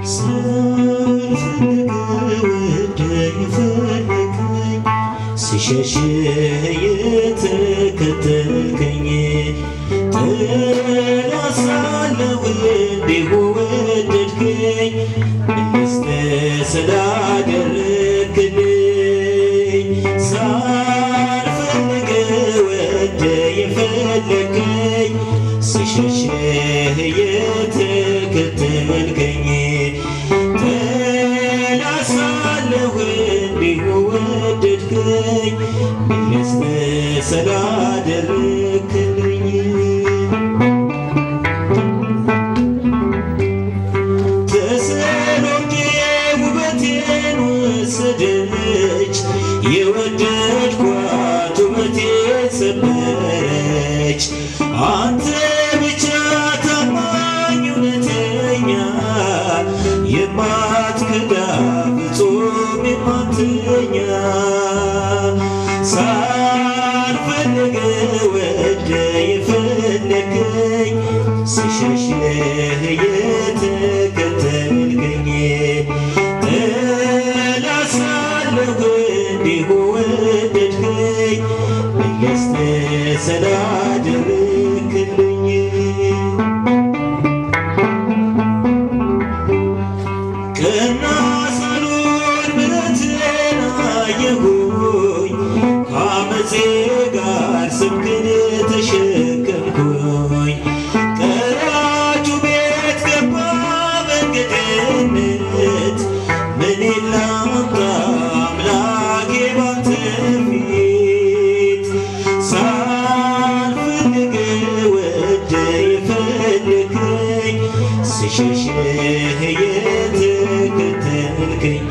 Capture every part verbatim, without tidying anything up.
ሳልፈልግ ወደህ ፈለግከኝ ስሸሽ የተከተልከኝ ጠላት ሳለሁ እንዲሁ ወደድከኝ መለስህ ስላደረግክልኝ ሳልፈልግ ወደህ የፈለግከኝ ስሸሽ የተከተልከኝ ጠላት ሳለሁ እንዲሁ ወደድከኝ መለስህ ስላደረግክልኝ ተሰሎንቄ ውበቴን ወሰደች የወደድኳት ውበቴን ሰበረች አንተ ብቻ ታማኝ እውነተኛ የማትክዳ ፍጹም የማትተኛ ሳልፈልግ ወደህ የፈለግከኝ ስሸሽ የተከተልከኝ ጠላት ሳለሁ እንዲሁ ወደድከኝ መለስህ ስላደረግክልኝ ቀና ሳልሆን ምሕረትህን አየሁኝ ከዓመፄ ጋር ስምህን ተሸከምኩኝ ቀራጩ ቤት ገባ በእንግድነት ምን ላምጣ አምላኬ ባንተ ፊት ሳልፈልግ ወደህ የፈለግከኝ ስሸሽ የተከተልከኝ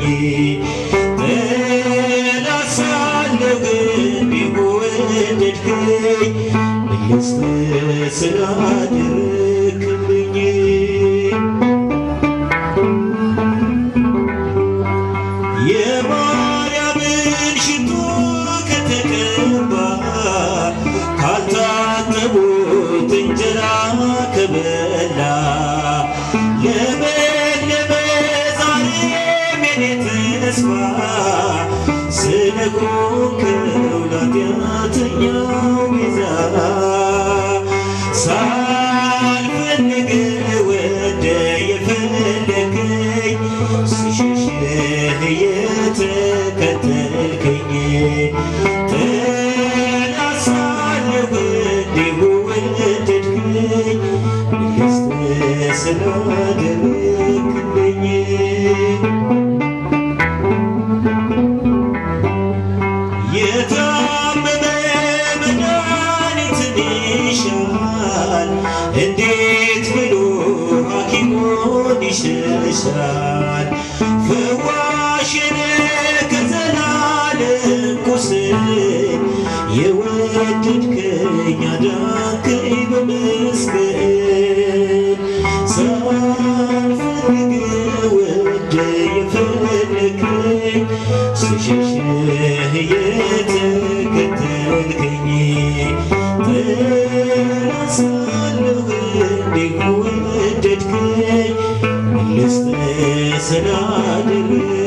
ጠላት ሳለሁ እንዲሁ ወደድከኝ መለስህ ስላደረግክልኝ የማርያምን ሽቱ ከተቀባ ካልታጠቡት እንጀራ ከበላ ለመለመ ዛሬም የኔ ተስፋ ስለሆንከው ለኃጢአተኛው ቤዛ ሳልፈልግ ወደህ የፈለግከኝ ስሸሽ የተከተልከኝ ጠላት ሳለሁ እንዲሁ ወደድከኝ መለስህ ስላደረግክልኝ የታመመ መድኃኒትን ይሻል እንዴት ብሎ ሐኪሙን ይሸሻል ፈዋሽ ነህ ከዘላለም ቁስል የወደድከኝ አዳንከኝ በመስቀል ሳልፈልግ ወደህ የፈለግከኝ ስሸሽ የተከተልከኝ ጠላት ሳለሁ እንዲሁ ወደድከኝ መለስህ ስላደረግክልኝ